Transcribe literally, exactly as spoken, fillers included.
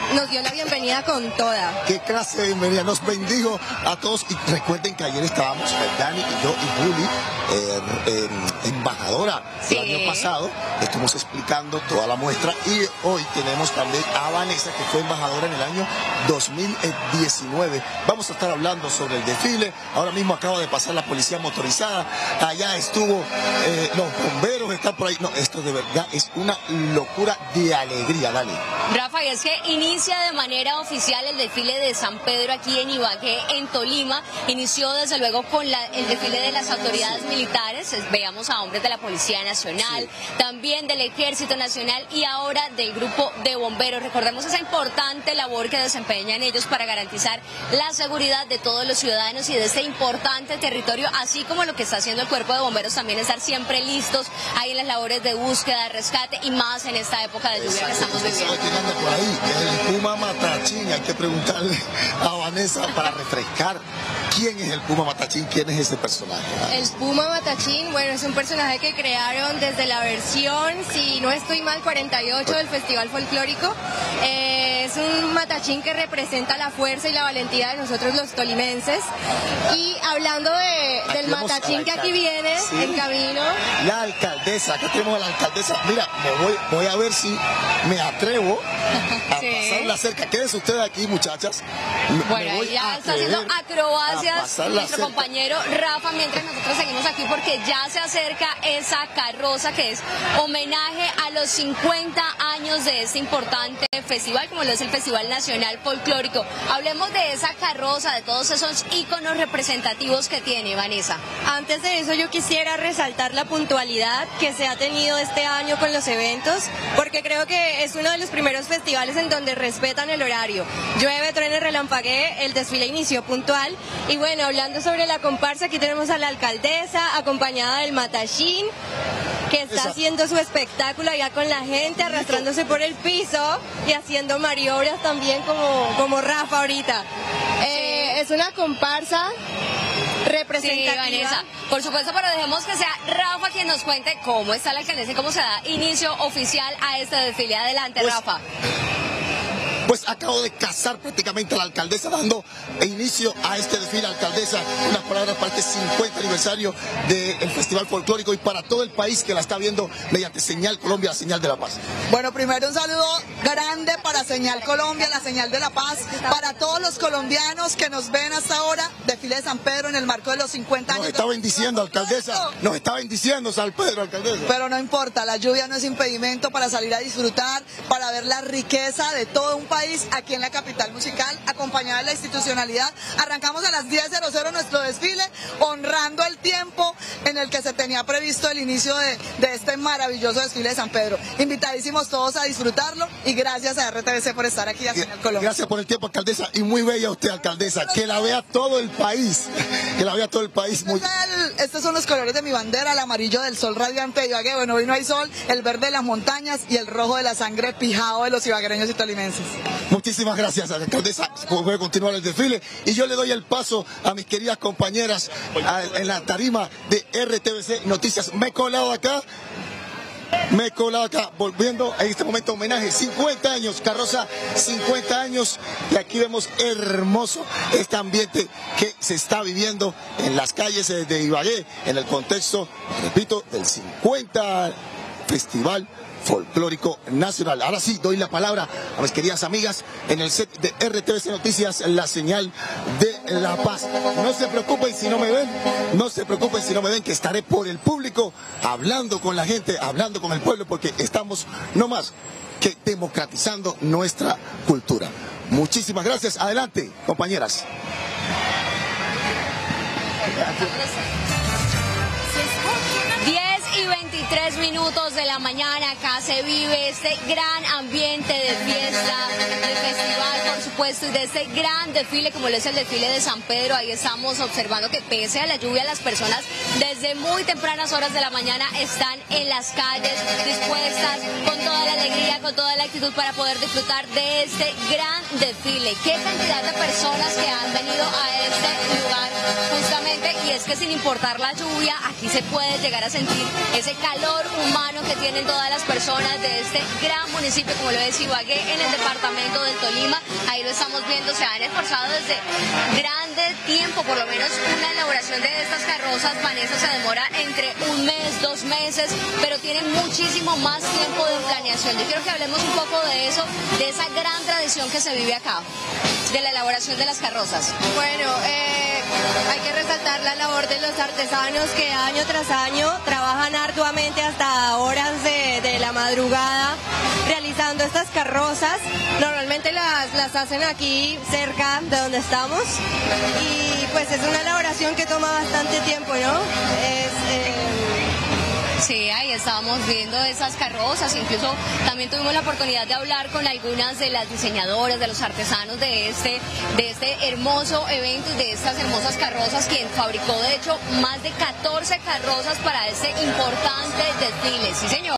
nos dio la bienvenida con toda. Qué clase de bienvenida, nos bendijo a todos. Y recuerden que ayer estábamos, Dani y yo y Juli, eh, eh, embajadora sí. el año pasado, estuvimos explicando toda la muestra, y hoy tenemos también a Vanessa, que fue embajadora en el año dos mil diecinueve. Vamos a estar hablando sobre el desfile. Ahora mismo acaba de pasar la policía motorizada, allá estuvo eh, los bomberos, están por ahí. No, esto de verdad es una locura de alegría, Dani. Rafa, y es que inicia de manera oficial el desfile de San Pedro aquí en Ibagué, en Tolima. Inició desde luego con la, el desfile de las autoridades militares. Veamos a hombres de la Policía Nacional, sí. también del Ejército Nacional y ahora del grupo de bomberos. Recordemos esa importante labor que desempeñan ellos para garantizar la seguridad de todos los ciudadanos y de este importante territorio, así como lo que está haciendo el cuerpo de bomberos, también estar siempre listos ahí en las labores de búsqueda, rescate y más en esta época de lluvia que estamos viviendo. Por ahí, el Puma Matachín, hay que preguntarle a Vanessa para refrescar quién es el Puma Matachín, quién es ese personaje. El Puma Matachín, bueno, es un personaje que crearon desde la versión, si no estoy mal, cuarenta y ocho del Festival Folclórico. Eh, es un matachín que representa la fuerza y la valentía de nosotros los tolimenses. Y hablando de, del matachín que aquí viene, sí. en camino. La alcaldesa, acá tenemos a la alcaldesa. Mira, me voy, voy a ver si me atrevo a sí. pasarla cerca. Quédense ustedes aquí, muchachas. Me, bueno, me voy ya a está haciendo acrobacias nuestro cerca. compañero Rafa, mientras nosotros seguimos aquí porque ya se acerca esa carroza que es homenaje a los cincuenta años de este importante festival, como lo es el Festival Nacional Folclórico. Hablemos de esa carroza, de todos esos íconos representativos que tiene, Vanessa. Antes de eso yo quisiera resaltar la puntualidad que se ha tenido este año con los eventos, porque creo que es uno de los primeros festivales en donde respetan el horario. Llueve, truene, relampaguee, el desfile inició puntual. Y bueno, hablando sobre la comparsa, aquí tenemos a la alcaldesa acompañada del matachín, que está Esa. haciendo su espectáculo allá con la gente, arrastrándose por el piso y haciendo maniobras también como, como Rafa ahorita. Eh, sí. Es una comparsa representativa. Sí, Vanessa. Por supuesto, pero dejemos que sea Rafa quien nos cuente cómo está la alcaldesa y cómo se da inicio oficial a este desfile. Adelante, pues, Rafa. Pues acabo de casar prácticamente a la alcaldesa, dando inicio a este desfile. Alcaldesa, unas palabras para este cincuenta aniversario del Festival Folclórico y para todo el país que la está viendo mediante Señal Colombia, la señal de la paz. Bueno, primero un saludo grande para Señal Colombia, la señal de la paz, para todos los colombianos que nos ven hasta ahora, desfile de San Pedro en el marco de los cincuenta años. Nos está bendiciendo, alcaldesa, nos está bendiciendo San Pedro, alcaldesa. Pero no importa, la lluvia no es impedimento para salir a disfrutar, para ver la riqueza de todo un país aquí en la capital musical, acompañada de la institucionalidad. Arrancamos a las diez cero cero nuestro desfile, honrando el tiempo en el que se tenía previsto el inicio de, de este maravilloso desfile de San Pedro. Invitadísimos todos a disfrutarlo y gracias a R T V C por estar aquí a Señal Colombia. Gracias por el tiempo, alcaldesa, y muy bella usted, alcaldesa, que la vea todo el país, que la vea todo el país. Muy... El, estos son los colores de mi bandera, el amarillo del sol radiante de Ibagué, bueno, hoy no hay sol, el verde de las montañas y el rojo de la sangre pijado de los ibaguereños y tolimenses. Muchísimas gracias, alcaldesa. Voy a continuar el desfile y yo le doy el paso a mis queridas compañeras a, en la tarima de R T V C Noticias. Me he colado acá, me he colado acá, volviendo en este momento homenaje, cincuenta años, carroza cincuenta años, y aquí vemos hermoso este ambiente que se está viviendo en las calles de Ibagué, en el contexto, repito, del cincuenta Festival Folclórico Nacional. Ahora sí, doy la palabra a mis queridas amigas en el set de R T V C Noticias, la señal de la paz. No se preocupen si no me ven, no se preocupen si no me ven, que estaré por el público, hablando con la gente, hablando con el pueblo, porque estamos no más que democratizando nuestra cultura. Muchísimas gracias. Adelante, compañeras. veintitrés minutos de la mañana, acá se vive este gran ambiente de fiesta, de festival, por supuesto. supuesto, y de este gran desfile, como lo es el desfile de San Pedro. Ahí estamos observando que pese a la lluvia, las personas desde muy tempranas horas de la mañana están en las calles, dispuestas, con toda la alegría, con toda la actitud para poder disfrutar de este gran desfile. Qué cantidad de personas que han venido a este lugar justamente, y es que sin importar la lluvia, aquí se puede llegar a sentir ese calor humano que tienen todas las personas de este gran municipio, como lo es Ibagué, en el departamento del Tolima. Ahí lo estamos viendo, se han esforzado desde grande tiempo, por lo menos una elaboración de estas carrozas, Vanessa, se demora entre un mes, dos meses, pero tienen muchísimo más tiempo de planeación. Yo quiero que hablemos un poco de eso, de esa gran tradición que se vive acá, de la elaboración de las carrozas. Bueno, eh, hay que resaltar la labor de los artesanos que año tras año trabajan arduamente hasta horas de, de la madrugada realizando estas carrozas. Normalmente las, las hacen aquí cerca de donde estamos y pues es una elaboración que toma bastante tiempo, ¿no? Es, eh... Sí, ahí estábamos viendo esas carrozas, incluso también tuvimos la oportunidad de hablar con algunas de las diseñadoras, de los artesanos de este, de este hermoso evento, de estas hermosas carrozas, quien fabricó de hecho más de catorce carrozas para este importante desfile. Sí, señor.